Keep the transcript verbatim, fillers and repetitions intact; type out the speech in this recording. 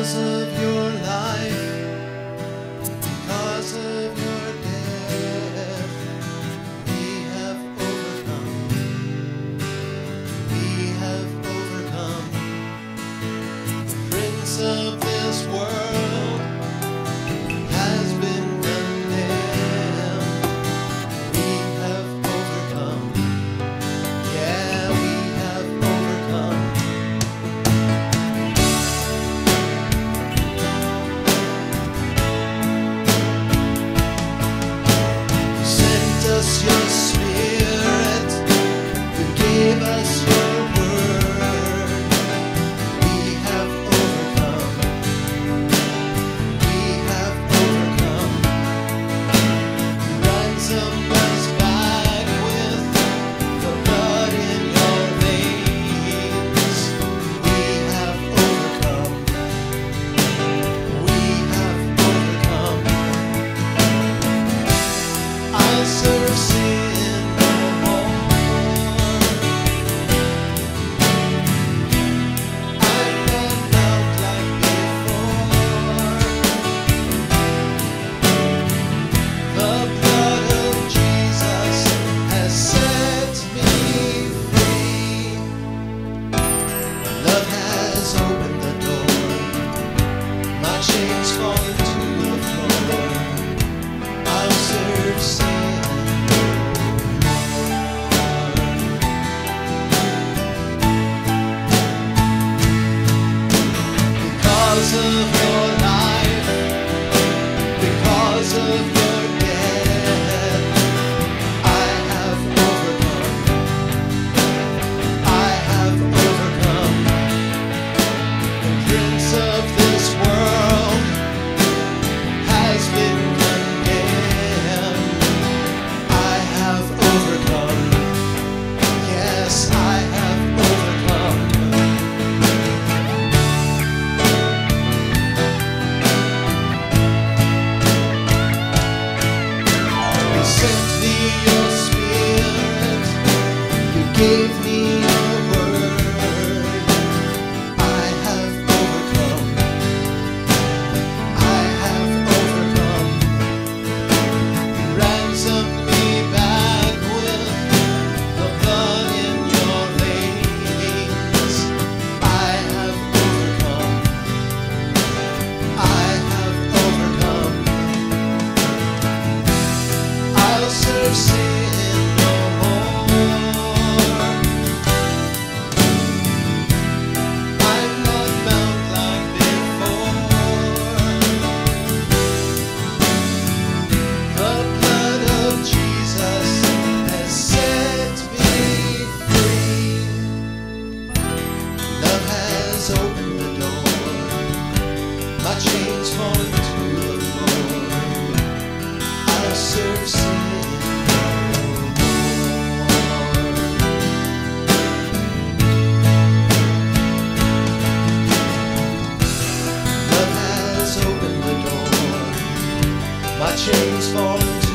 Because of your life, because of your death, we have overcome. We have overcome. The prince of this world has been condemned. We have overcome. Yeah, we have overcome. Us your spirit, you gave us your word. We have overcome. We have overcome. Ransomed us back with the blood in your veins. We have overcome. We have overcome. I'll serve sin no more. I'm not bound like before. The blood of Jesus has set me free. Love has opened the door. My chains falling to the floor. I'll serve sin. Because of your life, because of your death, I have overcome. I have overcome. The prince of this world has been condemned. I have overcome. Yes, I have overcome. Sent me your spirit, you gave me your word. I have overcome. I have overcome. You ransomed me back with the blood in your veins. I have overcome. I have overcome. I'll serve sin no more. I'm not bound like before. The blood of Jesus has set me free. Love has opened the door. My chains falling to the floor. I'll serve sin. Love has opened the door. My chains fall into